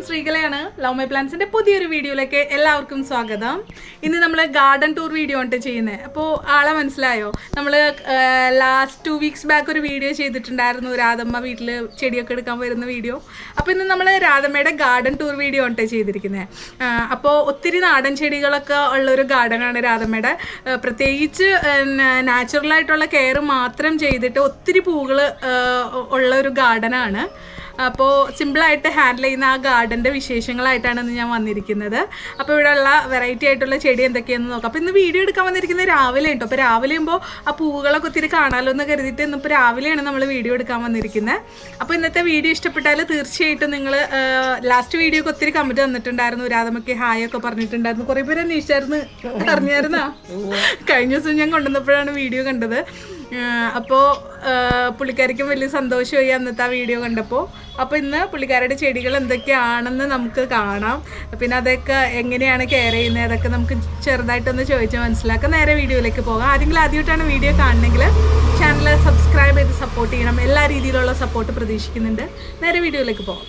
ശ്രീകലയാണ്. Love my പ്ലാന്റ്സിന്റെ പുതിയൊരു വീഡിയോയിലേക്ക് എല്ലാവർക്കും സ്വാഗതം. ഇന്ന് നമ്മൾ ഗാർഡൻ ടൂർ വീഡിയോ ആണ് ചെയ്യുന്നത്. അപ്പോൾ ആളെ മനസ്സിലായോ? നമ്മൾ ലാസ്റ്റ് 2 weeks ബാക്ക് ഒരു വീഡിയോ ചെയ്തിട്ടുണ്ടായിരുന്നു, രാധമ്മ വീട്ടിൽ ചെടിയൊക്കെ എടുക്കാൻ വരുന്ന വീഡിയോ. അപ്പോൾ ഇന്ന് നമ്മൾ രാധമ്മയുടെ ഗാർഡൻ ടൂർ വീഡിയോ ആണ് ചെയ്തിരിക്കുന്നത്. അപ്പോൾ ഒത്തിരി നാടൻ ചെടികളൊക്കെ ഉള്ളൊരു ഗാർഡനാണ് രാധമ്മയുടെ. പ്രത്യേകിച്ച് നാച്ചുറലായിട്ടുള്ള കെയർ മാത്രം ചെയ്തിട്ട് ഒത്തിരി പൂക്കൾ ഉള്ള ഒരു ഗാർഡനാണ്. അപ്പോൾ സിമ്പിളായിട്ട് ഹാൻഡിൽ ചെയ്യുന്ന ആ ഗാർഡൻ്റെ വിശേഷങ്ങളായിട്ടാണ് ഇന്ന് ഞാൻ വന്നിരിക്കുന്നത്. അപ്പോൾ ഇവിടെയുള്ള വെറൈറ്റി ആയിട്ടുള്ള ചെടി എന്തൊക്കെയാണെന്ന് നോക്കാം. അപ്പോൾ ഇന്ന് വീഡിയോ എടുക്കാൻ വന്നിരിക്കുന്നത് രാവിലെ കേട്ടോ. അപ്പോൾ രാവിലെ ആകുമ്പോൾ ആ പൂവുകളൊക്കെ ഒത്തിരി കാണാമല്ലോ എന്ന് കരുതിയിട്ട് ഇന്നിപ്പോൾ രാവിലെയാണ് നമ്മൾ വീഡിയോ എടുക്കാൻ വന്നിരിക്കുന്നത്. അപ്പോൾ ഇന്നത്തെ വീഡിയോ ഇഷ്ടപ്പെട്ടാൽ തീർച്ചയായിട്ടും നിങ്ങൾ ലാസ്റ്റ് വീഡിയോക്ക് ഒത്തിരി കമൻറ്റ് തന്നിട്ടുണ്ടായിരുന്നു. രാധമ്മയ്ക്ക് ഹായ് ഒക്കെ പറഞ്ഞിട്ടുണ്ടായിരുന്നു. കുറേ പേര് അന്വേഷിച്ചായിരുന്നു, അറിഞ്ഞായിരുന്നോ? കഴിഞ്ഞ ദിവസം ഞാൻ കൊണ്ടുവന്നപ്പോഴാണ് വീഡിയോ കണ്ടത്. അപ്പോൾ പുള്ളിക്കാരിക്കും വലിയ സന്തോഷമായി അന്നത്തെ ആ വീഡിയോ കണ്ടപ്പോൾ. അപ്പോൾ ഇന്ന് പുള്ളിക്കാരുടെ ചെടികൾ എന്തൊക്കെയാണെന്ന് നമുക്ക് കാണാം. പിന്നെ അതൊക്കെ എങ്ങനെയാണ് കെയർ ചെയ്യുന്നത് അതൊക്കെ നമുക്ക് ചെറുതായിട്ടൊന്ന് ചോദിച്ച് മനസ്സിലാക്കാം. നേരെ വീഡിയോയിലേക്ക് പോകാം. ആരെങ്കിലും ആദ്യമായിട്ടാണ് വീഡിയോ കാണണമെങ്കിൽ ചാനൽ സബ്സ്ക്രൈബ് ചെയ്ത് സപ്പോർട്ട് ചെയ്യണം. എല്ലാ രീതിയിലുള്ള സപ്പോർട്ട് പ്രതീക്ഷിക്കുന്നുണ്ട്. നേരെ വീഡിയോയിലേക്ക് പോകാം.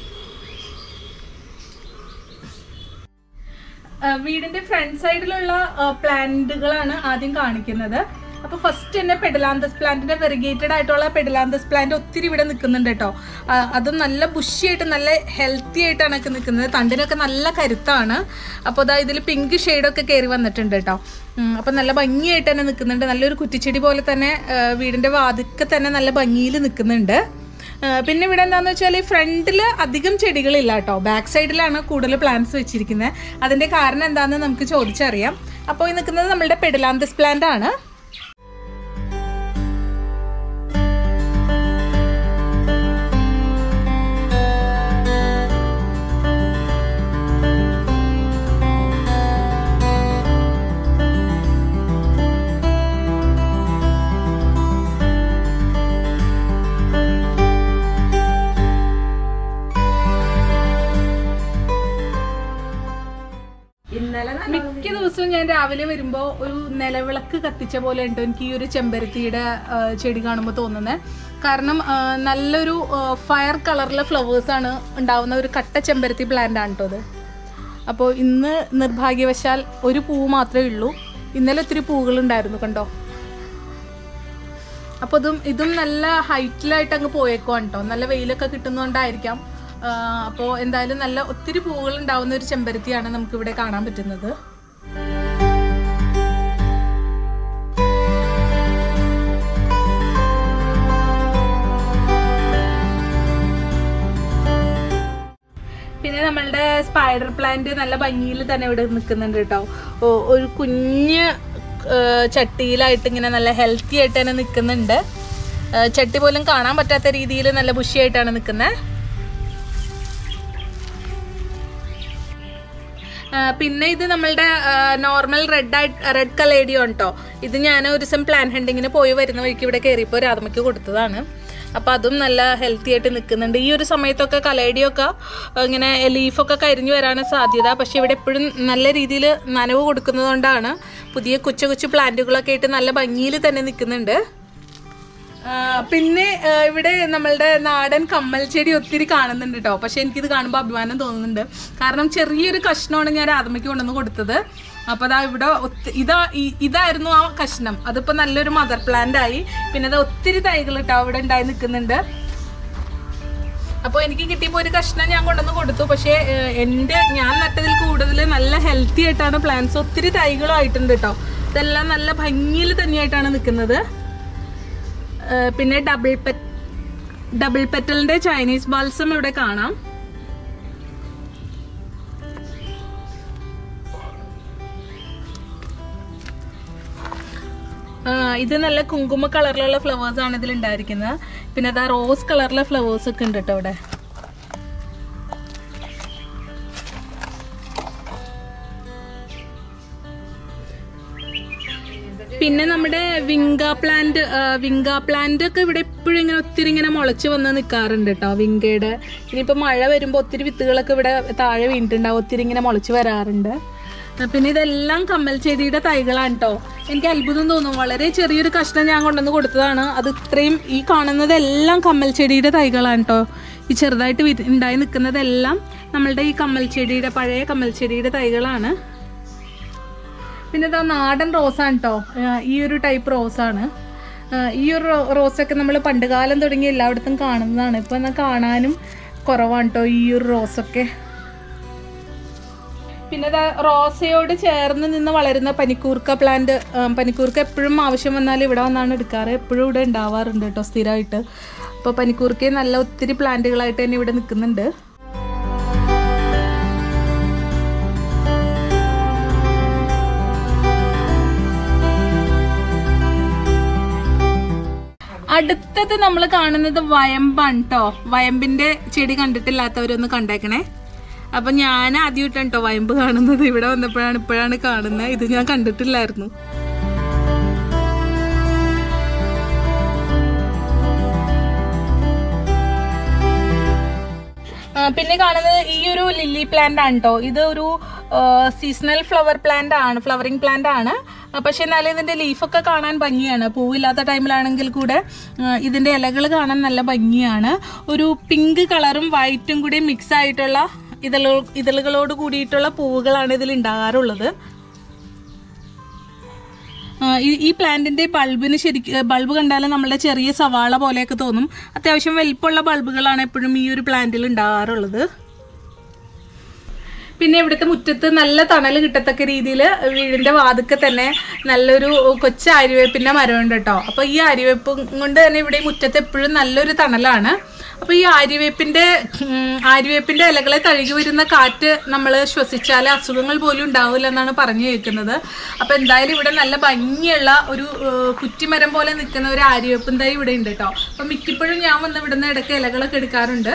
വീടിൻ്റെ ഫ്രണ്ട് സൈഡിലുള്ള പ്ലാന്റുകളാണ് ആദ്യം കാണിക്കുന്നത്. അപ്പോൾ ഫസ്റ്റ് തന്നെ പെഡലാന്തസ് പ്ലാന്റിൻ്റെ വെറിഗേറ്റഡ് ആയിട്ടുള്ള പെഡലാന്തസ് പ്ലാന്റ് ഒത്തിരി ഇവിടെ നിൽക്കുന്നുണ്ട് കേട്ടോ. അത് നല്ല ബുഷിയായിട്ട് നല്ല ഹെൽത്തി ആയിട്ടാണ് ഒക്കെ നിൽക്കുന്നത്. തണ്ടിനൊക്കെ നല്ല കരുത്താണ്. അപ്പോൾ അതാ ഇതിൽ പിങ്ക് ഷെയ്ഡൊക്കെ കയറി വന്നിട്ടുണ്ട് കേട്ടോ. അപ്പം നല്ല ഭംഗിയായിട്ട് തന്നെ നിൽക്കുന്നുണ്ട്. നല്ലൊരു കുറ്റിച്ചെടി പോലെ തന്നെ വീടിൻ്റെ വാതിക്കെ തന്നെ നല്ല ഭംഗിയിൽ നിൽക്കുന്നുണ്ട്. പിന്നെ ഇവിടെ എന്താണെന്ന് വെച്ചാൽ ഈ ഫ്രണ്ടിൽ അധികം ചെടികളില്ല കേട്ടോ. ബാക്ക് സൈഡിലാണ് കൂടുതൽ പ്ലാന്റ്സ് വെച്ചിരിക്കുന്നത്. അതിൻ്റെ കാരണം എന്താണെന്ന് നമുക്ക് ചോദിച്ചറിയാം. അപ്പോൾ ഈ നിൽക്കുന്നത് നമ്മളുടെ പെഡലാന്തസ് പ്ലാന്റ് ആണ്. മിക്ക ദിവസവും ഞാൻ രാവിലെ വരുമ്പോൾ ഒരു നിലവിളക്ക് കത്തിച്ച പോലെ ഉണ്ടോ എനിക്ക് ഈ ഒരു ചെമ്പരത്തിയുടെ ചെടി കാണുമ്പോൾ തോന്നുന്നത്. കാരണം നല്ലൊരു ഫയർ കളറിലെ ഫ്ലവേഴ്സാണ് ഉണ്ടാവുന്ന ഒരു കട്ട ചെമ്പരത്തി പ്ലാന്റ് ആണ് കേട്ടോ അത്. അപ്പോൾ ഇന്ന് നിർഭാഗ്യവശാൽ ഒരു പൂ മാത്രമേ ഉള്ളൂ. ഇന്നലെ ഒത്തിരി പൂകളുണ്ടായിരുന്നു കണ്ടോ. അപ്പോൾ ഇതും നല്ല ഹൈറ്റിലായിട്ട് അങ്ങ് പോയേക്കുവാണ് കേട്ടോ. നല്ല വെയിലൊക്കെ കിട്ടുന്നതുകൊണ്ടായിരിക്കാം. അപ്പോൾ എന്തായാലും നല്ല ഒത്തിരി പൂവുകൾ ഉണ്ടാവുന്ന ഒരു ചെമ്പരത്തിയാണ് നമുക്കിവിടെ കാണാൻ പറ്റുന്നത്. പിന്നെ നമ്മളുടെ സ്പൈഡർ പ്ലാന്റ് നല്ല ഭംഗിയിൽ തന്നെ ഇവിടെ നിൽക്കുന്നുണ്ട് കേട്ടോ. ഒരു കുഞ്ഞ് ചട്ടിയിലായിട്ട് ഇങ്ങനെ നല്ല ഹെൽത്തി ആയിട്ട് തന്നെ നിൽക്കുന്നുണ്ട്. ചട്ടി പോലും കാണാൻ പറ്റാത്ത രീതിയിൽ നല്ല ബുഷിയായിട്ടാണ് നിൽക്കുന്നത്. പിന്നെ ഇത് നമ്മളുടെ നോർമൽ റെഡ് കലേഡിയോ കേട്ടോ. ഇത് ഞാൻ ഒരു ദിവസം പ്ലാൻ ഹണ്ടിങ്ങിന് പോയി വരുന്ന വഴിക്ക് ഇവിടെ കയറിയപ്പോൾ രാധമ്മയ്ക്ക് കൊടുത്തതാണ്. അപ്പോൾ അതും നല്ല ഹെൽത്തി ആയിട്ട് നിൽക്കുന്നുണ്ട്. ഈ ഒരു സമയത്തൊക്കെ കലേഡിയൊക്കെ ഇങ്ങനെ ലീഫൊക്കെ കരിഞ്ഞു വരാനാണ് സാധ്യത. പക്ഷേ ഇവിടെ എപ്പോഴും നല്ല രീതിയിൽ നനവ് കൊടുക്കുന്നത് കൊണ്ടാണ് പുതിയ കൊച്ചു കൊച്ചു പ്ലാന്റുകളൊക്കെ ആയിട്ട് നല്ല ഭംഗിയിൽ തന്നെ നിൽക്കുന്നുണ്ട്. പിന്നെ ഇവിടെ നമ്മളുടെ നാടൻ കമ്മൽ ചെടി ഒത്തിരി കാണുന്നുണ്ട് കേട്ടോ. പക്ഷെ എനിക്കിത് കാണുമ്പോൾ അഭിമാനം തോന്നുന്നുണ്ട്. കാരണം ചെറിയൊരു കഷ്ണമാണ് ഞാൻ രാധമ്മയ്ക്ക് കൊണ്ടുവന്ന് കൊടുത്തത്. അപ്പോൾ അതാ ഇവിടെ ഇതായിരുന്നു ആ കഷ്ണം. അതിപ്പോൾ നല്ലൊരു മദർ പ്ലാന്റ് ആയി. പിന്നെ അത് ഒത്തിരി തൈകൾ കേട്ടോ അവിടെ ഉണ്ടായി നിൽക്കുന്നുണ്ട്. അപ്പോൾ എനിക്ക് കിട്ടിയപ്പോൾ ഒരു കഷ്ണം ഞാൻ കൊണ്ടുവന്ന് കൊടുത്തു. പക്ഷേ ഞാൻ നട്ടതിൽ കൂടുതൽ നല്ല ഹെൽത്തി ആയിട്ടാണ് പ്ലാന്റ്സ്. ഒത്തിരി തൈകളും ആയിട്ടുണ്ട് കേട്ടോ. ഇതെല്ലാം നല്ല ഭംഗിയിൽ തന്നെയായിട്ടാണ് നിൽക്കുന്നത്. പിന്നെ ഡബിൾ പെറ്റലിന്റെ ചൈനീസ് ബാൽസം ഇവിടെ കാണാം. ഇത് നല്ല കുങ്കുമ കളറിലുള്ള ഫ്ലവേഴ്സ് ആണ് ഇതിൽ ഉണ്ടായിരിക്കുന്നത്. പിന്നെ അതാ റോസ് കളറിലെ ഫ്ലവേഴ്സ് ഒക്കെ ഉണ്ട് കേട്ടോ ഇവിടെ. പിന്നെ നമ്മുടെ വിങ്ക പ്ലാന്റ് ഒക്കെ ഇവിടെ എപ്പോഴും ഇങ്ങനെ ഒത്തിരി ഇങ്ങനെ മുളച്ച് വന്ന് നിൽക്കാറുണ്ട് കേട്ടോ. വിങ്കയുടെ ഇനിയിപ്പോൾ മഴ വരുമ്പോൾ ഒത്തിരി വിത്തുകളൊക്കെ ഇവിടെ താഴെ വീണിട്ടുണ്ടാവും. ഒത്തിരി ഇങ്ങനെ മുളച്ച് വരാറുണ്ട്. പിന്നെ ഇതെല്ലാം കമ്മൽ ചെടിയുടെ തൈകളാണ് കേട്ടോ. എനിക്ക് അത്ഭുതം തോന്നും. വളരെ ചെറിയൊരു കഷ്ണം ഞാൻ കൊണ്ടുവന്ന് കൊടുത്തതാണ്. അത് ഇത്രയും ഈ കാണുന്നതെല്ലാം കമ്മൽ ചെടിയുടെ തൈകളാണ് കേട്ടോ. ഈ ചെറുതായിട്ട് ഉണ്ടായി നിൽക്കുന്നതെല്ലാം നമ്മളുടെ ഈ കമ്മൽച്ചെടിയുടെ പഴയ കമ്മൽച്ചെടിയുടെ തൈകളാണ്. പിന്നെ ഇതാ നാടൻ റോസാണ് കേട്ടോ. ഈ ഒരു ടൈപ്പ് റോസാണ്. ഈ ഒരു റോസൊക്കെ നമ്മൾ പണ്ട് കാലം തുടങ്ങി എല്ലായിടത്തും കാണുന്നതാണ്. ഇപ്പം എന്നാൽ കാണാനും കുറവാണ് കേട്ടോ ഈ ഒരു റോസൊക്കെ. പിന്നെ റോസയോട് ചേർന്ന് നിന്ന് വളരുന്ന പനിക്കൂർക്ക പ്ലാന്റ്. പനിക്കൂർക്ക എപ്പോഴും ആവശ്യം വന്നാൽ ഇവിടെ വന്നാണ് എടുക്കാറ്. എപ്പോഴും ഇവിടെ ഉണ്ടാവാറുണ്ട് കേട്ടോ സ്ഥിരമായിട്ട്. അപ്പോൾ പനിക്കൂർക്ക നല്ല ഒത്തിരി പ്ലാന്റുകളായിട്ട് തന്നെ ഇവിടെ നിൽക്കുന്നുണ്ട്. അടുത്തത് നമ്മൾ കാണുന്നത് വയമ്പാണ് കേട്ടോ. വയമ്പിന്റെ ചെടി കണ്ടിട്ടില്ലാത്തവരൊന്ന് കണ്ടേക്കണേ. അപ്പൊ ഞാൻ ആദ്യമായിട്ടാണ് കേട്ടോ വയമ്പ് കാണുന്നത്. ഇവിടെ ഇപ്പോഴാണ് കാണുന്നത്. ഇത് ഞാൻ കണ്ടിട്ടില്ലായിരുന്നു. പിന്നെ കാണുന്നത് ഈ ഒരു ലില്ലി പ്ലാന്റ് ആണ് കേട്ടോ. ഇത് ഒരു സീസണൽ ഫ്ലവറിംഗ് പ്ലാന്റ് ആണ്. പക്ഷെ എന്നാലും ഇതിന്റെ ലീഫൊക്കെ കാണാൻ ഭംഗിയാണ്. പൂവില്ലാത്ത ടൈമിലാണെങ്കിൽ കൂടെ ഇതിന്റെ ഇലകൾ കാണാൻ നല്ല ഭംഗിയാണ്. ഒരു പിങ്ക് കളറും വൈറ്റും കൂടി മിക്സ് ആയിട്ടുള്ള ഇതളുകളോട് കൂടിയിട്ടുള്ള പൂവുകളാണ് ഇതിൽ ഉണ്ടാകാറുള്ളത്. ഈ പ്ലാന്റിന്റെ ബൾബ് കണ്ടാലും നമ്മുടെ ചെറിയ സവാള പോലെയൊക്കെ തോന്നും. അത്യാവശ്യം വലിപ്പമുള്ള ബൾബുകളാണ് എപ്പോഴും ഈ ഒരു പ്ലാന്റിൽ ഉണ്ടാകാറുള്ളത്. പിന്നെ ഇവിടുത്തെ മുറ്റത്ത് നല്ല തണൽ കിട്ടത്തക്ക രീതിയിൽ വീടിന്റെ വാതുക്കെ തന്നെ നല്ലൊരു കൊച്ചു ആര്യവേപ്പിന്റെ മരമുണ്ട് കേട്ടോ. അപ്പൊ ഈ ആര്യവേപ്പ് കൊണ്ട് തന്നെ ഇവിടെ മുറ്റത്ത് എപ്പോഴും നല്ലൊരു തണലാണ്. അപ്പൊ ഈ ആര്യവേപ്പിന്റെ ഇലകളെ തഴുകി വരുന്ന കാറ്റ് നമ്മൾ ശ്വസിച്ചാൽ അസുഖങ്ങൾ പോലും ഉണ്ടാവില്ല എന്നാണ് പറഞ്ഞു കേൾക്കുന്നത്. അപ്പൊ എന്തായാലും ഇവിടെ നല്ല ഭംഗിയുള്ള ഒരു കുറ്റിമരം പോലെ നിൽക്കുന്ന ഒരു ആര്യവേപ്പും തൈ ഇവിടെ ഉണ്ട് കേട്ടോ. അപ്പൊ മിക്കപ്പോഴും ഞാൻ വന്ന് ഇവിടുന്ന് ഇടയ്ക്ക് ഇലകളൊക്കെ എടുക്കാറുണ്ട്.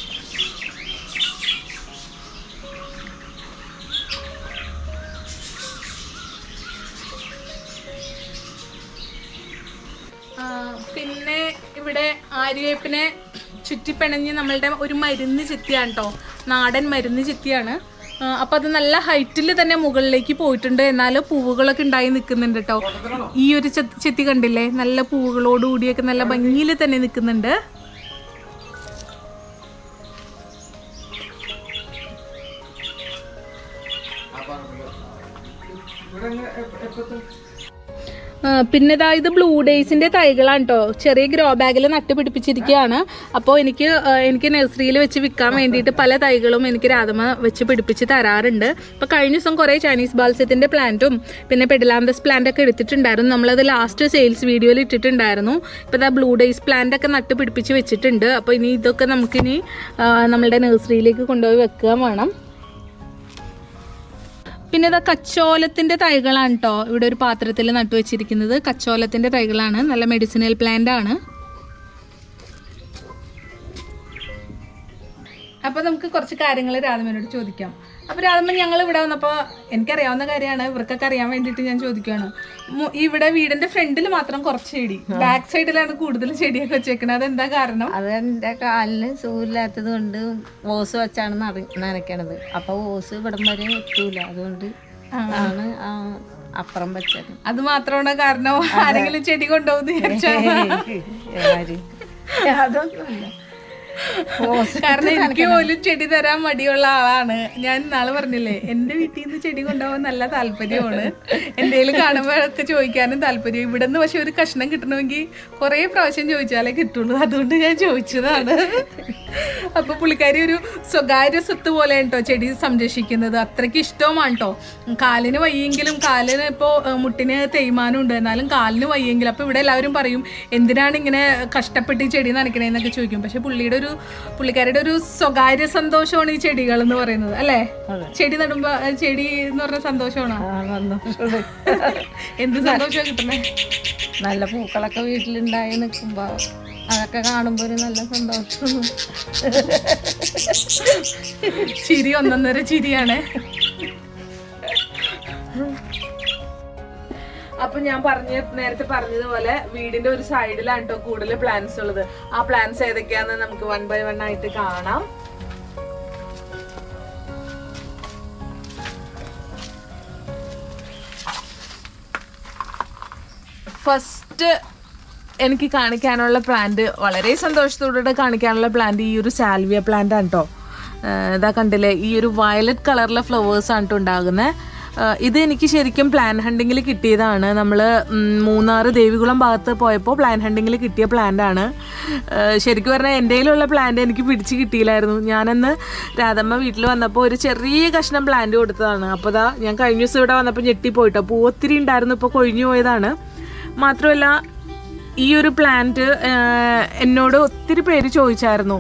പിന്നെ ഇവിടെ ആര്യവേപ്പിനെ ചുറ്റിപ്പിണഞ്ഞ് നമ്മളുടെ ഒരു മരുന്ന് ചെത്തിയാണ് കേട്ടോ. നാടൻ മരുന്ന് ചെത്തിയാണ്. അപ്പം അത് നല്ല ഹൈറ്റിൽ തന്നെ മുകളിലേക്ക് പോയിട്ടുണ്ട്. എന്നാലും പൂവുകളൊക്കെ ഉണ്ടായി നിൽക്കുന്നുണ്ട് കേട്ടോ. ഈ ഒരു ചെത്തി കണ്ടില്ലേ, നല്ല പൂവുകളോടുകൂടിയൊക്കെ നല്ല ഭംഗിയിൽ തന്നെ നിൽക്കുന്നുണ്ട്. പിന്നെ ഇത് ബ്ലൂ ഡേയ്സിന്റെ തൈകളാണ് കേട്ടോ. ചെറിയ ഗ്രോ ബാഗിൽ നട്ടുപിടിപ്പിച്ചിരിക്കുകയാണ്. അപ്പോൾ എനിക്ക് നഴ്സറിയിൽ വെച്ച് വിൽക്കാൻ വേണ്ടിയിട്ട് പല തൈകളും എനിക്ക് രാധമ്മ വെച്ച് പിടിപ്പിച്ച് തരാറുണ്ട്. അപ്പോൾ കഴിഞ്ഞ ദിവസം കുറേ ചൈനീസ് ബാൽസ്യത്തിന്റെ പ്ലാന്റും പിന്നെ പെഡിലാന്തസ് പ്ലാന്റ് ഒക്കെ എടുത്തിട്ടുണ്ടായിരുന്നു. നമ്മളത് ലാസ്റ്റ് സെയിൽസ് വീഡിയോയിൽ ഇട്ടിട്ടുണ്ടായിരുന്നു. ഇപ്പോൾ ബ്ലൂ ഡേയ്സ് പ്ലാന്റ് ഒക്കെ നട്ടുപിടിപ്പിച്ച് വെച്ചിട്ടുണ്ട്. അപ്പോൾ ഇനി ഇതൊക്കെ നമുക്കിനി നമ്മളുടെ നഴ്സറിയിലേക്ക് കൊണ്ടുപോയി വെക്കുക വേണം. പിന്നെ കച്ചോലത്തിന്റെ തൈകളാണ് കേട്ടോ ഇവിടെ ഒരു പാത്രത്തിൽ നട്ടുവെച്ചിരിക്കുന്നത്. കച്ചോലത്തിന്റെ തൈകളാണ്. നല്ല മെഡിസിനൽ പ്ലാന്റ് ആണ്. അപ്പൊ നമുക്ക് കുറച്ച് കാര്യങ്ങൾ രാധമ്മനോട് ചോദിക്കാം. അപ്പൊ രാധമ്മ, ഞങ്ങൾ ഇവിടെ വന്നപ്പോ എനിക്കറിയാവുന്ന കാര്യമാണ്, ഇവർക്കൊക്കെ അറിയാൻ വേണ്ടിയിട്ട് ഞാൻ ചോദിക്കുകയാണ്. ഇവിടെ വീടിന്റെ ഫ്രണ്ടിൽ മാത്രം കുറച്ച് ചെടി, ബാക്ക് സൈഡിലാണ് കൂടുതൽ ചെടിയൊക്കെ വെച്ചേക്കുന്നത്. അതെന്താ കാരണം? അത് എന്റെ കാലിന് സുഖമില്ലാത്തത് കൊണ്ട് ഓസ് വെച്ചാണ് നനയ്ക്കണത്. അപ്പൊ ഓസ് ഇവിടം വരെ എത്തൂല. അതുകൊണ്ട് ആണ് അപ്പുറം വെച്ചത്. അത് മാത്രമാണ് കാരണം? ആരെങ്കിലും ചെടി കൊണ്ടുപോകുന്ന അതൊന്നുമില്ല. കാരണം എനിക്ക് പോലും ചെടി തരാൻ മടിയുള്ള ആളാണ് ഞാൻ. ഇന്നാള് പറഞ്ഞില്ലേ, എന്റെ വീട്ടിൽ നിന്ന് ചെടി കൊണ്ടുപോകാൻ നല്ല താല്പര്യമാണ്. എന്തെങ്കിലും കാണുമ്പോഴൊക്കെ ചോദിക്കാനും താല്പര്യം. ഇവിടെ നിന്ന് പക്ഷെ ഒരു കഷ്ണം കിട്ടണമെങ്കിൽ കുറെ പ്രാവശ്യം ചോദിച്ചാലേ കിട്ടുള്ളൂ. അതുകൊണ്ട് ഞാൻ ചോദിച്ചതാണ്. അപ്പൊ പുള്ളിക്കാരി ഒരു സ്വകാര്യ സ്വത്ത് പോലെ കേട്ടോ ചെടി സംരക്ഷിക്കുന്നത്. അത്രയ്ക്ക് ഇഷ്ടവുമാണ് കേട്ടോ. കാലിന് വയ്യെങ്കിലും, കാലിന് ഇപ്പോ മുട്ടിന് തേയ്മാനം ഉണ്ട്, എന്നാലും കാലിന് വയ്യെങ്കിലും. അപ്പൊ ഇവിടെ എല്ലാവരും പറയും, എന്തിനാണ് ഇങ്ങനെ കഷ്ടപ്പെട്ട് ഈ ചെടി നനയ്ക്കണേന്നൊക്കെ ചോദിക്കും. പക്ഷെ പുള്ളിക്കാരുടെ ഒരു സ്വകാര്യ സന്തോഷമാണ് ഈ ചെടികൾ എന്ന് പറയുന്നത്, അല്ലേ? ചെടി നടുമ്പോ ചെടി എന്ന് പറഞ്ഞ സന്തോഷമാണോ? എന്ത് സന്തോഷമാണ് കിട്ടുന്നേ? നല്ല പൂക്കളൊക്കെ വീട്ടിലുണ്ടായി നിൽക്കുമ്പോ അതൊക്കെ കാണുമ്പോ ഒരു നല്ല സന്തോഷം. ചിരി ഒന്നൊന്നര ചിരിയാണ്. അപ്പൊ ഞാൻ നേരത്തെ പറഞ്ഞതുപോലെ വീടിന്റെ ഒരു സൈഡിലാണ് കേട്ടോ കൂടുതൽ പ്ലാന്റ്സ് ഉള്ളത്. ആ പ്ലാന്റ്സ് ഏതൊക്കെയാന്ന് നമുക്ക് 1 by 1 ആയിട്ട് കാണാം. ഫസ്റ്റ് എനിക്ക് കാണിക്കാനുള്ള പ്ലാന്റ്, വളരെ സന്തോഷത്തോടെ കാണിക്കാനുള്ള പ്ലാന്റ് ഈ ഒരു സാൽവിയ പ്ലാന്റ് ആണ് കേട്ടോ. ഇതാ കണ്ടില്ലേ, ഈ ഒരു വയലറ്റ് കളറിലെ ഫ്ലവേഴ്സാണ് കേട്ടോ ഉണ്ടാകുന്നത്. ഇത് എനിക്ക് ശരിക്കും പ്ലാൻ ഹണ്ടിങ്ങിൽ കിട്ടിയതാണ്. നമ്മൾ മൂന്നാർ ദേവികുളം ഭാഗത്ത് പോയപ്പോൾ പ്ലാൻ ഹണ്ടിങ്ങിൽ കിട്ടിയ പ്ലാന്റാണ്. ശരിക്കും പറഞ്ഞാൽ എൻ്റെ കയ്യിലുള്ള പ്ലാന്റ് എനിക്ക് പിടിച്ച് കിട്ടിയില്ലായിരുന്നു. ഞാനന്ന് രാധമ്മ വീട്ടിൽ വന്നപ്പോൾ ഒരു ചെറിയ കഷ്ണം പ്ലാന്റ് കൊടുത്തതാണ്. അപ്പോൾ ഇതാ ഞാൻ കഴിഞ്ഞ ദിവസം ഇവിടെ വന്നപ്പോൾ ഞെട്ടിപ്പോയിട്ടോ, പൂ ഒത്തിരി ഉണ്ടായിരുന്നു, ഇപ്പോൾ കൊഴിഞ്ഞു പോയതാണ്. മാത്രമല്ല ഈ ഒരു പ്ലാന്റ് എന്നോട് ഒത്തിരി പേര് ചോദിച്ചായിരുന്നു,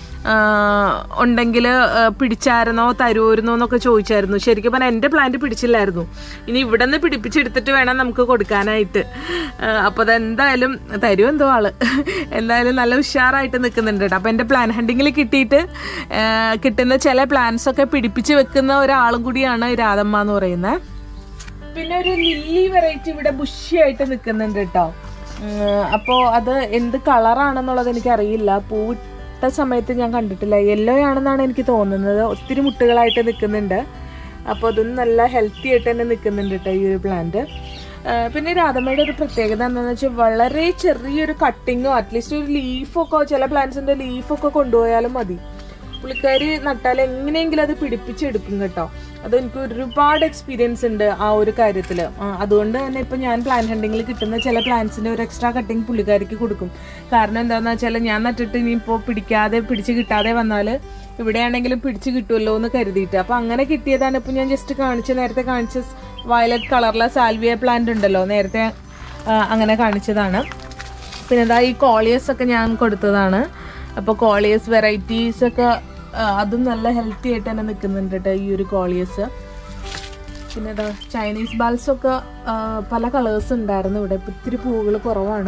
ഉണ്ടെങ്കിൽ പിടിച്ചായിരുന്നോ തരുമായിരുന്നോ എന്നൊക്കെ ചോദിച്ചായിരുന്നു. ശരിക്കും പറഞ്ഞാൽ എൻ്റെ പ്ലാന്റ് പിടിച്ചില്ലായിരുന്നു. ഇനി ഇവിടെ നിന്ന് പിടിപ്പിച്ചെടുത്തിട്ട് വേണം നമുക്ക് കൊടുക്കാനായിട്ട്. അപ്പോൾ അതെന്തായാലും തരും എന്തോ ആള്. എന്തായാലും നല്ല ഉഷാറായിട്ട് നിൽക്കുന്നുണ്ട് കേട്ടോ. അപ്പോൾ എൻ്റെ പ്ലാൻ ഹണ്ടിങ്ങിൽ കിട്ടുന്ന ചില പ്ലാന്റ്സൊക്കെ പിടിപ്പിച്ച് വെക്കുന്ന ഒരാളും കൂടിയാണ് രാധമ്മ എന്ന് പറയുന്നത്. പിന്നെ ഒരു ലില്ലി വെറൈറ്റി ഇവിടെ ബുഷിയായിട്ട് നിൽക്കുന്നുണ്ട് കേട്ടോ. അപ്പോൾ അത് എന്ത് കളറാണെന്നുള്ളത് എനിക്കറിയില്ല. പൂവിട്ട സമയത്ത് ഞാൻ കണ്ടിട്ടില്ല. യെല്ലോ ആണെന്നാണ് എനിക്ക് തോന്നുന്നത്. ഒത്തിരി മുട്ടുകളായിട്ട് നിൽക്കുന്നുണ്ട്. അപ്പോൾ അതൊന്നും നല്ല ഹെൽത്തി ആയിട്ട് തന്നെ നിൽക്കുന്നുണ്ട് കേട്ടോ ഈ ഒരു പ്ലാന്റ്. പിന്നെ രാധമ്മയുടെ ഒരു പ്രത്യേകത എന്താണെന്ന് വെച്ചാൽ വളരെ ചെറിയൊരു കട്ടിങ്ങോ അറ്റ്ലീസ്റ്റ് ഒരു ലീഫൊക്കെ, ചില പ്ലാന്റ്സിൻ്റെ ലീഫൊക്കെ കൊണ്ടുപോയാലും മതി. പുള്ളിക്കാരി നട്ടാൽ എങ്ങനെയെങ്കിലും അത് പിടിപ്പിച്ചെടുക്കും കേട്ടോ. അതെനിക്ക് ഒരുപാട് എക്സ്പീരിയൻസ് ഉണ്ട് ആ ഒരു കാര്യത്തിൽ. അതുകൊണ്ട് തന്നെ ഇപ്പം ഞാൻ പ്ലാന്റ് ഹണ്ടിങ്ങിൽ കിട്ടുന്ന ചില പ്ലാന്റ്സിൻ്റെ ഒരു എക്സ്ട്രാ കട്ടിങ് പുള്ളിക്കാരിക്ക് കൊടുക്കും. കാരണം എന്താണെന്ന് വെച്ചാൽ ഞാൻ നട്ടിട്ട് ഇനിയിപ്പോൾ പിടിച്ച് കിട്ടാതെ വന്നാൽ ഇവിടെയാണെങ്കിലും പിടിച്ച് കിട്ടുമല്ലോ എന്ന് കരുതിയിട്ട്. അപ്പോൾ അങ്ങനെ കിട്ടിയതാണ്. ഇപ്പോൾ ഞാൻ ജസ്റ്റ് നേരത്തെ കാണിച്ച വയലറ്റ് കളറിലെ സാൽവിയ പ്ലാന്റ് ഉണ്ടല്ലോ, നേരത്തെ അങ്ങനെ കാണിച്ചതാണ്. പിന്നെ എന്താ ഈ കോളിയസ് ഒക്കെ ഞാൻ കൊടുത്തതാണ്. അപ്പോൾ കോളിയസ് വെറൈറ്റീസൊക്കെ അതും നല്ല ഹെൽത്തി ആയിട്ട് തന്നെ നിൽക്കുന്നുണ്ട് കേട്ടോ ഈ ഒരു കോളിയസ്. പിന്നെ എന്താ ചൈനീസ് ബാൽസൊക്കെ പല കളേഴ്സ് ഉണ്ടായിരുന്നു ഇവിടെ. ഇപ്പം ഇത്തിരി പൂവുകൾ കുറവാണ്.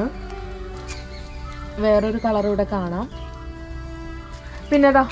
വേറൊരു കളർ ഇവിടെ കാണാം. പിന്നെ അതാ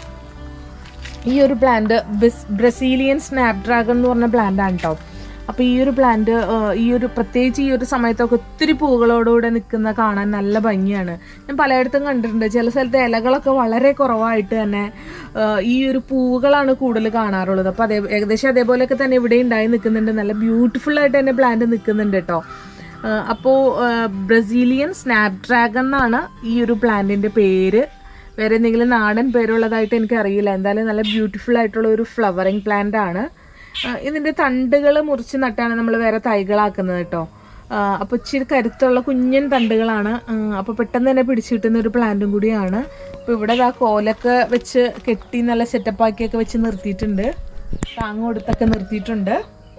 ഈ ഒരു പ്ലാന്റ് ബ്രസീലിയൻ സ്നാപ് ഡ്രാഗൺ എന്ന് പറഞ്ഞ പ്ലാന്റാണ് കേട്ടോ. അപ്പോൾ ഈ ഒരു പ്ലാന്റ് പ്രത്യേകിച്ച് ഈ ഒരു സമയത്തൊക്കെ ഒത്തിരി പൂവുകളോടുകൂടെ നിൽക്കുന്ന കാണാൻ നല്ല ഭംഗിയാണ്. ഞാൻ പലയിടത്തും കണ്ടിട്ടുണ്ട്. ചില സ്ഥലത്ത് ഇലകളൊക്കെ വളരെ കുറവായിട്ട് തന്നെ ഈ ഒരു പൂവുകളാണ് കൂടുതൽ കാണാറുള്ളത്. അപ്പോൾ ഏകദേശം അതേപോലെയൊക്കെ തന്നെ ഇവിടെ ഉണ്ടായി നിൽക്കുന്നുണ്ട്. നല്ല ബ്യൂട്ടിഫുൾ ആയിട്ട് തന്നെ പ്ലാന്റ് നിൽക്കുന്നുണ്ട് കേട്ടോ. അപ്പോൾ ബ്രസീലിയൻ സ്നാപ് ഡ്രാഗൺ എന്നാണ് ഈ ഒരു പ്ലാന്റിൻ്റെ പേര്. വേറെ എന്തെങ്കിലും നാടൻ പേരുള്ളതായിട്ട് എനിക്കറിയില്ല. എന്തായാലും നല്ല ബ്യൂട്ടിഫുൾ ആയിട്ടുള്ള ഒരു ഫ്ലവറിങ് പ്ലാന്റ് ആണ്. ഇതിൻ്റെ തണ്ടുകൾ മുറിച്ച് നട്ടാണ് നമ്മൾ വേറെ തൈകളാക്കുന്നത് കേട്ടോ. അപ്പോൾ ഇച്ചിരി കരുത്തുള്ള കുഞ്ഞൻ തണ്ടുകളാണ്. അപ്പോൾ പെട്ടെന്ന് തന്നെ പിടിച്ചു കിട്ടുന്ന ഒരു പ്ലാന്റും കൂടിയാണ്. അപ്പോൾ ഇവിടെ ആ കോലൊക്കെ വെച്ച് കെട്ടി നല്ല സെറ്റപ്പാക്കിയൊക്കെ വെച്ച് നിർത്തിയിട്ടുണ്ട്. താങ്ങ് കൊടുത്തൊക്കെ നിർത്തിയിട്ടുണ്ട്.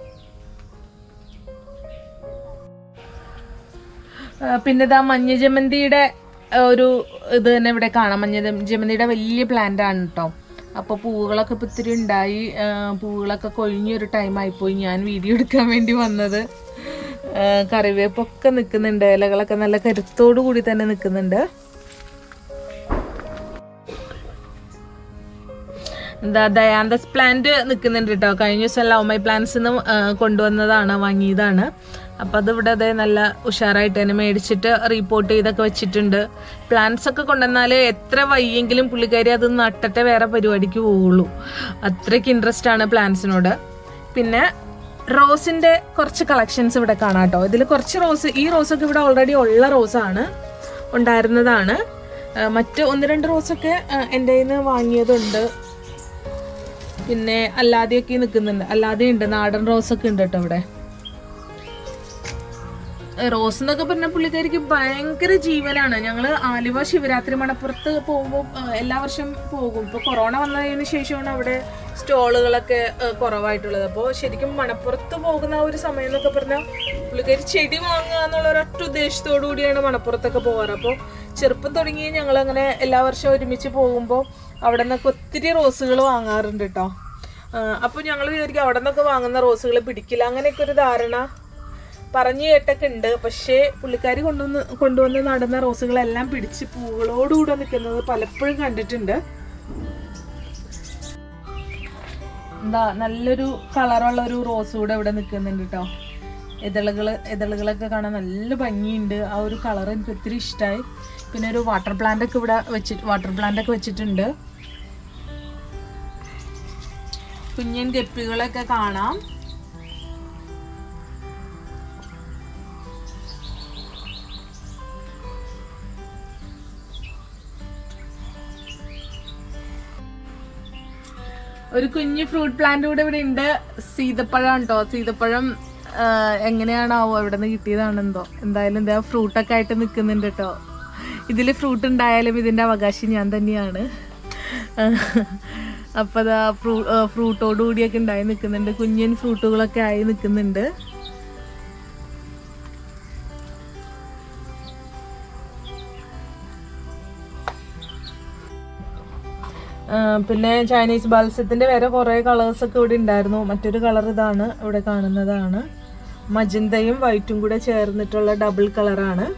പിന്നെ ഇതാ മഞ്ഞ ജമന്തിയുടെ ഒരു ഇത് തന്നെ ഇവിടെ കാണാം. മഞ്ഞ ജമന്തിയുടെ വലിയ പ്ലാന്റ് ആണ് കേട്ടോ. അപ്പോൾ പൂവുകളൊക്കെ ഇപ്പോൾ ഇത്തിരി ഉണ്ടായി. പൂവുകളൊക്കെ കൊഴിഞ്ഞൊരു ടൈമായിപ്പോയി ഞാൻ വീഡിയോ എടുക്കാൻ വേണ്ടി വന്നത്. കറിവേപ്പൊക്കെ നിൽക്കുന്നുണ്ട്. ഇലകളൊക്കെ നല്ല കരുത്തോടു കൂടി തന്നെ നിൽക്കുന്നുണ്ട്. എന്താ ഡയാന്തസ് പ്ലാന്റ് നിൽക്കുന്നുണ്ട് കേട്ടോ. കഴിഞ്ഞ ദിവസം ലവ് മൈ പ്ലാന്റ്സ് കൊണ്ടുവന്നതാണ്, വാങ്ങിയതാണ്. അപ്പോൾ അതിവിടെ അതേ നല്ല ഉഷാറായിട്ട് തന്നെ മേടിച്ചിട്ട് റീപോർട്ട് ചെയ്തൊക്കെ വെച്ചിട്ടുണ്ട്. പ്ലാന്റ്സ് ഒക്കെ കൊണ്ടുവന്നാൽ എത്ര വയ്യെങ്കിലും പുള്ളിക്കാരി അത് നട്ടിട്ടേ വേറെ പരിപാടിക്ക് പോവുള്ളൂ. അത്രയ്ക്ക് ഇൻട്രസ്റ്റ് ആണ് പ്ലാന്റ്സിനോട്. പിന്നെ റോസിൻ്റെ കുറച്ച് കളക്ഷൻസ് ഇവിടെ കാണാം കേട്ടോ. ഇതിൽ കുറച്ച് ഈ റോസൊക്കെ ഇവിടെ ഓൾറെഡി ഉള്ള റോസാണ്, ഉണ്ടായിരുന്നതാണ്. മറ്റ് 1-2 റോസൊക്കെ എൻ്റെ കയ്യിൽ നിന്ന് വാങ്ങിയതുണ്ട്. പിന്നെ അല്ലാതെയൊക്കെ നിൽക്കുന്നുണ്ട്. അല്ലാതെ ഉണ്ട്, നാടൻ റോസൊക്കെ ഉണ്ട് കേട്ടോ ഇവിടെ. റോസ് എന്നൊക്കെ പറഞ്ഞ പുള്ളിക്കാരിക്ക് ഭയങ്കര ജീവനാണ്. ഞങ്ങൾ ആലുവ ശിവരാത്രി മണപ്പുറത്ത് പോകുമ്പോൾ എല്ലാ വർഷം പോകും. ഇപ്പോൾ കൊറോണ വന്നതിന് ശേഷമാണ് അവിടെ സ്റ്റോളുകളൊക്കെ കുറവായിട്ടുള്ളത്. അപ്പോൾ ശരിക്കും മണപ്പുറത്ത് പോകുന്ന ഒരു സമയം എന്നൊക്കെ പറഞ്ഞാൽ പുള്ളിക്കാരി ചെടി വാങ്ങുക എന്നുള്ള ഒരൊറ്റ ഉദ്ദേശത്തോടു കൂടിയാണ് മണപ്പുറത്തൊക്കെ പോകാറ്. അപ്പോൾ ചെറുപ്പം തുടങ്ങി ഞങ്ങളങ്ങനെ എല്ലാ വർഷവും ഒരുമിച്ച് പോകുമ്പോൾ അവിടെ നിന്നൊക്കെ ഒത്തിരി റോസുകൾ വാങ്ങാറുണ്ട് കേട്ടോ. അപ്പോൾ ഞങ്ങൾ വിചാരിക്കും അവിടെ നിന്നൊക്കെ വാങ്ങുന്ന റോസുകൾ പിടിക്കില്ല, അങ്ങനെയൊക്കെ ഒരു ധാരണ പറഞ്ഞു കേട്ടൊക്കെ ഉണ്ട്. പക്ഷേ പുള്ളിക്കാരി കൊണ്ടുവന്ന് നടുന്ന റോസുകളെല്ലാം പിടിച്ച് പൂവുകളോടുകൂടെ നിൽക്കുന്നത് പലപ്പോഴും കണ്ടിട്ടുണ്ട്. എന്താ നല്ലൊരു കളറുള്ള ഒരു റോസ് കൂടെ ഇവിടെ നിൽക്കുന്നുണ്ട് കേട്ടോ. ഇതളുകളൊക്കെ കാണാൻ നല്ല ഭംഗിയുണ്ട്. ആ ഒരു കളർ എനിക്ക് ഒത്തിരി ഇഷ്ടമായി. പിന്നെ ഒരു വാട്ടർ പ്ലാന്റ് ഒക്കെ വെച്ചിട്ടുണ്ട്. കുഞ്ഞൻ ഗപ്പികളൊക്കെ കാണാം. ഒരു കുഞ്ഞു ഫ്രൂട്ട് പ്ലാന്റ് കൂടെ ഇവിടെ ഉണ്ട്. സീതപ്പഴം കേട്ടോ. സീതപ്പഴം എങ്ങനെയാണാവോ ഇവിടെ നിന്ന് കിട്ടിയതാണെന്തോ. എന്തായാലും എന്താ ഫ്രൂട്ടൊക്കെ ആയിട്ട് നിൽക്കുന്നുണ്ട് കേട്ടോ. ഇതിൽ ഫ്രൂട്ട് ഉണ്ടായാലും ഇതിൻ്റെ അവകാശം ഞാൻ തന്നെയാണ്. അപ്പോൾ അതാ ഫ്രൂട്ടോടുകൂടിയൊക്കെ ഉണ്ടായി നിൽക്കുന്നുണ്ട്. കുഞ്ഞൻ ഫ്രൂട്ടുകളൊക്കെ ആയി നിൽക്കുന്നുണ്ട്. പിന്നെ ചൈനീസ് ബാൽസത്തിൻ്റെ വേറെ കുറേ കളേഴ്സൊക്കെ ഇവിടെ ഉണ്ടായിരുന്നു. മറ്റൊരു കളർ ഇതാണ് ഇവിടെ കാണുന്നതാണ്. മജന്തയും വൈറ്റും കൂടെ ചേർന്നിട്ടുള്ള ഡബിൾ കളറാണ്.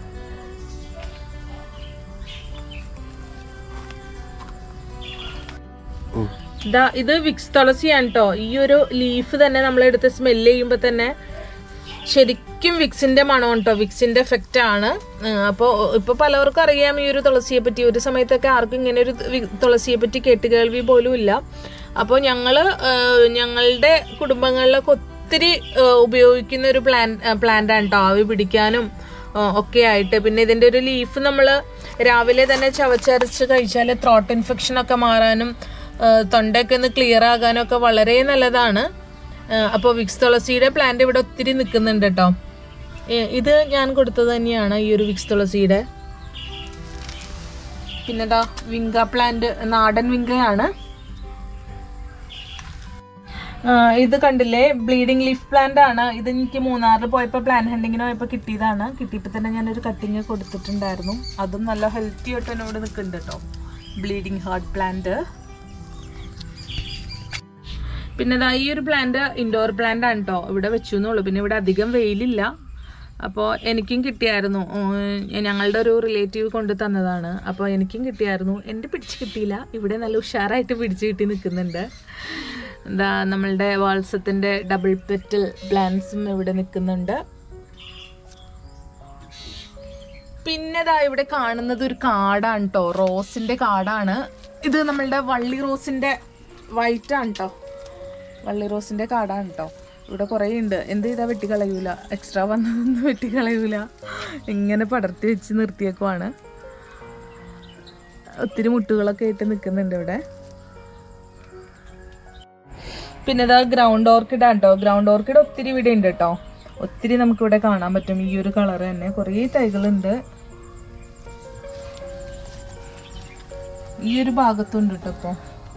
ഇത് വിക്സ് തുളസിയാണ് കേട്ടോ. ഈ ഒരു ലീഫ് തന്നെ നമ്മളെടുത്ത് സ്മെല്ല് ചെയ്യുമ്പോൾ തന്നെ ശരിക്കും വിക്സിന്റെ മണം കേട്ടോ. വിക്സിന്റെ എഫക്റ്റ് ആണ്. അപ്പോൾ ഇപ്പൊ പലവർക്കും അറിയാം ഈ ഒരു തുളസിയെ പറ്റി. ഒരു സമയത്തൊക്കെ ആർക്കും ഇങ്ങനെ ഒരു തുളസിയെ പറ്റി കേട്ടുകേൾവി പോലും ഇല്ല. അപ്പോൾ ഞങ്ങളുടെ കുടുംബങ്ങളിലൊക്കെ ഒത്തിരി ഉപയോഗിക്കുന്ന ഒരു പ്ലാന്റ് ആണ് കേട്ടോ. ആവി പിടിക്കാനും ഒക്കെ ആയിട്ട്. പിന്നെ ഇതിന്റെ ഒരു ലീഫ് നമ്മൾ രാവിലെ തന്നെ ചവച്ചരച്ച് കഴിച്ചാൽ ത്രോട്ട് ഇൻഫെക്ഷൻ ഒക്കെ മാറാനും തൊണ്ടയൊക്കെ ഒന്ന് ക്ലിയർ ആകാനും ഒക്കെ വളരെ നല്ലതാണ്. അപ്പോൾ വിക്സ് തുളസിയുടെ പ്ലാന്റ് ഇവിടെ ഒത്തിരി നിൽക്കുന്നുണ്ട് കേട്ടോ. ഇത് ഞാൻ കൊടുത്തത് തന്നെയാണ് ഈ ഒരു വിക്സ് തുളസിയുടെ. പിന്നെതാ വിങ്ക പ്ലാന്റ്, നാടൻ വിങ്കയാണ്. ഇത് കണ്ടില്ലേ, ബ്ലീഡിംഗ് ലീഫ് പ്ലാന്റ് ആണ്. ഇത് എനിക്ക് മൂന്നാറിൽ പോയപ്പോൾ പ്ലാന്റ് ഹണ്ടിങ്ങിന് പോയപ്പോൾ കിട്ടിയതാണ്. കിട്ടിയപ്പോൾ തന്നെ ഞാനൊരു കട്ടിങ് കൊടുത്തിട്ടുണ്ടായിരുന്നു. അതും നല്ല ഹെൽത്തി ആയിട്ട് എന്നോട് നിൽക്കുന്നുണ്ട് കേട്ടോ. Bleeding heart plant. പിന്നെ ഈ ഒരു പ്ലാന്റ് ഇൻഡോർ പ്ലാന്റ് ആണ് കേട്ടോ. ഇവിടെ വെച്ചു എന്നുള്ളൂ. പിന്നെ ഇവിടെ അധികം വെയിലില്ല. അപ്പോൾ എനിക്കും കിട്ടിയായിരുന്നു. ഞങ്ങളുടെ ഒരു റിലേറ്റീവ് കൊണ്ട് തന്നതാണ്. അപ്പോൾ എനിക്കും കിട്ടിയായിരുന്നു. എൻ്റെ പിടിച്ച് കിട്ടിയില്ല. ഇവിടെ നല്ല ഉഷാറായിട്ട് പിടിച്ച് കിട്ടി നിൽക്കുന്നുണ്ട്. എന്താ നമ്മളുടെ വാൾസത്തിൻ്റെ ഡബിൾ പെറ്റൽ പ്ലാന്റ്സും ഇവിടെ നിൽക്കുന്നുണ്ട്. പിന്നെ ഇവിടെ കാണുന്നത് ഒരു കാടാണ് കേട്ടോ. റോസിൻ്റെ കാടാണ് ഇത്. നമ്മളുടെ വള്ളി റോസിൻ്റെ വൈറ്റ് ആണ് കേട്ടോ. വള്ളി റോസിൻ്റെ കാടാണ് കേട്ടോ. ഇവിടെ കുറേ ഉണ്ട്. എന്ത് ചെയ്താൽ വെട്ടിക്കളയൂല. എക്സ്ട്രാ വന്നതൊന്നും വെട്ടിക്കളയൂല. ഇങ്ങനെ പടർത്തി വെച്ച് നിർത്തിയേക്കുവാണ്. ഒത്തിരി മുട്ടുകളൊക്കെ ആയിട്ട് നിൽക്കുന്നുണ്ട് ഇവിടെ. പിന്നെ ഗ്രൗണ്ട് ഓർക്കിഡ് ആണ് കേട്ടോ. ഗ്രൗണ്ട് ഓർക്കിഡ് ഒത്തിരി ഇവിടെ ഉണ്ട് കേട്ടോ. ഒത്തിരി നമുക്കിവിടെ കാണാൻ പറ്റും. ഈ ഒരു കളർ തന്നെ കുറേ തൈകളുണ്ട്. ഈ ഒരു ഭാഗത്തുണ്ട് കേട്ടോ. ഇപ്പോൾ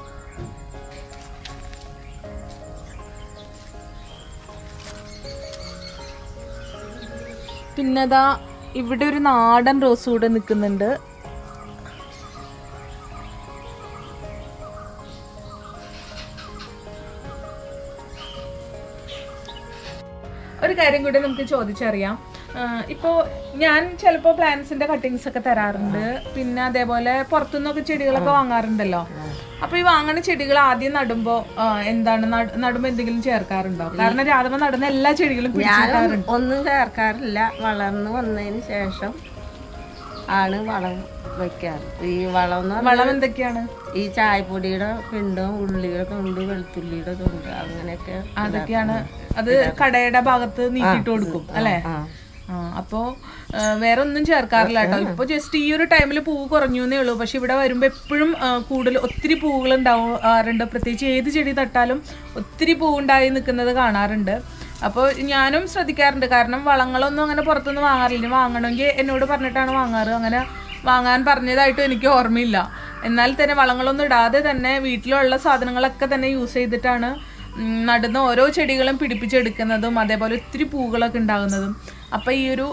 പിന്നെ ഇവിടെ ഒരു നാടൻ റോസ് കൂടെ നിൽക്കുന്നുണ്ട്. ഒരു കാര്യം കൂടി നമുക്ക് ചോദിച്ചറിയാം. ഇപ്പോൾ ഞാൻ ചിലപ്പോൾ പ്ലാന്റ്സിന്റെ കട്ടിങ്സ് ഒക്കെ തരാറുണ്ട്. പിന്നെ അതേപോലെ പുറത്തുനിന്നൊക്കെ ചെടികളൊക്കെ വാങ്ങാറുണ്ടല്ലോ. അപ്പൊ ഈ വാങ്ങുന്ന ചെടികൾ ആദ്യം നടുമ്പോ എന്താണ് നടുമ്പോ എന്തെങ്കിലും ചേർക്കാറുണ്ടോ? കാരണം രാധമ്മ നടുന്ന എല്ലാ ചെടികളും ഒന്നും ചേർക്കാറില്ല. വളർന്നു വന്നതിന് ശേഷം ആണ് വളം വെക്കാറ്. ഈ വളം എന്തൊക്കെയാണ്? ഈ ചായപ്പൊടിയുടെ പിണ്ടും, ഉള്ളിയുടെ തൊണ്ട്, വെളുത്തുള്ളിയുടെ തൊണ്ട്, അങ്ങനെയൊക്കെ അതൊക്കെയാണ്. അത് കടയുടെ ഭാഗത്ത് നീക്കിട്ട് കൊടുക്കും അല്ലെ? അപ്പോ വേറെ ഒന്നും ചേർക്കാറില്ല കേട്ടോ. ഇപ്പൊ ജസ്റ്റ് ഈ ഒരു ടൈമിൽ പൂവ് കുറഞ്ഞു എന്നേ ഉള്ളൂ. പക്ഷെ ഇവിടെ വരുമ്പോ എപ്പോഴും കൂടുതൽ ഒത്തിരി പൂവുകൾ ഉണ്ടാവാറുണ്ട്. പ്രത്യേകിച്ച് ഏത് ചെടി തട്ടാലും ഒത്തിരി പൂവുണ്ടായി നിൽക്കുന്നത് കാണാറുണ്ട്. അപ്പോൾ ഞാനും ശ്രദ്ധിക്കാറുണ്ട്. കാരണം വളങ്ങളൊന്നും അങ്ങനെ പുറത്തുനിന്ന് വാങ്ങാറില്ല. വാങ്ങണമെങ്കിൽ എന്നോട് പറഞ്ഞിട്ടാണ് വാങ്ങാറ്. അങ്ങനെ വാങ്ങാൻ പറഞ്ഞതായിട്ടും എനിക്ക് ഓർമ്മയില്ല. എന്നാൽ തന്നെ വളങ്ങളൊന്നും ഇടാതെ തന്നെ വീട്ടിലുള്ള സാധനങ്ങളൊക്കെ തന്നെ യൂസ് ചെയ്തിട്ടാണ് നടുന്ന ഓരോ ചെടികളും പിടിപ്പിച്ചെടുക്കുന്നതും അതേപോലെ ഒത്തിരി പൂക്കളൊക്കെ ഉണ്ടാകുന്നതും. അപ്പം ഈ ഒരു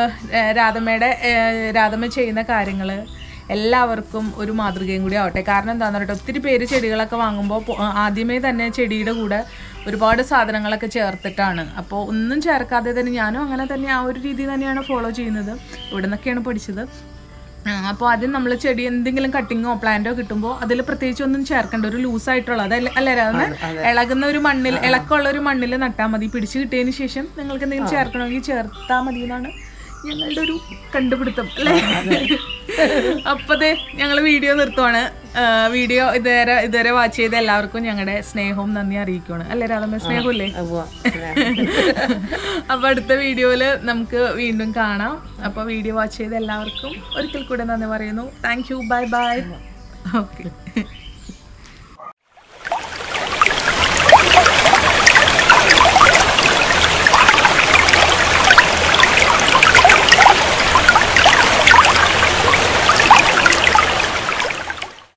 രാധമ്മ ചെയ്യുന്ന കാര്യങ്ങൾ എല്ലാവർക്കും ഒരു മാതൃകയും കൂടി ആവട്ടെ. കാരണം എന്താണെന്ന് പറയട്ടെ, ഒത്തിരി പേര് ചെടികളൊക്കെ വാങ്ങുമ്പോൾ ആദ്യമേ തന്നെ ചെടിയുടെ കൂടെ ഒരുപാട് സാധനങ്ങളൊക്കെ ചേർത്തിട്ടാണ്. അപ്പോൾ ഒന്നും ചേർക്കാതെ തന്നെ ഞാനും അങ്ങനെ തന്നെ ആ ഒരു രീതി തന്നെയാണ് ഫോളോ ചെയ്യുന്നത്. ഇവിടെ നിന്നൊക്കെയാണ് പഠിച്ചത്. അപ്പോൾ ആദ്യം നമ്മൾ ചെടി എന്തെങ്കിലും കട്ടിങ്ങോ പ്ലാന്റോ കിട്ടുമ്പോൾ അതിൽ പ്രത്യേകിച്ച് ഒന്നും ചേർക്കേണ്ട, ഒരു ലൂസായിട്ടുള്ള അതല്ലേ ഇളകുന്ന ഒരു മണ്ണിൽ, ഇളക്കമുള്ള ഒരു മണ്ണിൽ നട്ടാൽ മതി. പിടിച്ചു കിട്ടിയതിന് ശേഷം നിങ്ങൾക്ക് എന്തെങ്കിലും ചേർക്കണമെങ്കിൽ ചേർത്താൽ മതി എന്നാണ് ഞങ്ങളുടെ ഒരു കണ്ടുപിടുത്തം അല്ലേ? അപ്പതേ ഞങ്ങൾ വീഡിയോ നിർത്തുവാണ്. വീഡിയോ ഇതുവരെ വാച്ച് ചെയ്ത എല്ലാവർക്കും ഞങ്ങളുടെ സ്നേഹവും നന്ദി അറിയിക്കുവാണ് അല്ലേ രാധമ്മ? സ്നേഹമില്ലേ? അപ്പൊ അടുത്ത വീഡിയോയില് നമുക്ക് വീണ്ടും കാണാം. അപ്പൊ വീഡിയോ വാച്ച് ചെയ്ത എല്ലാവർക്കും ഒരിക്കൽ കൂടെ നന്ദി പറയുന്നു. Thank you. Bye bye. Okay.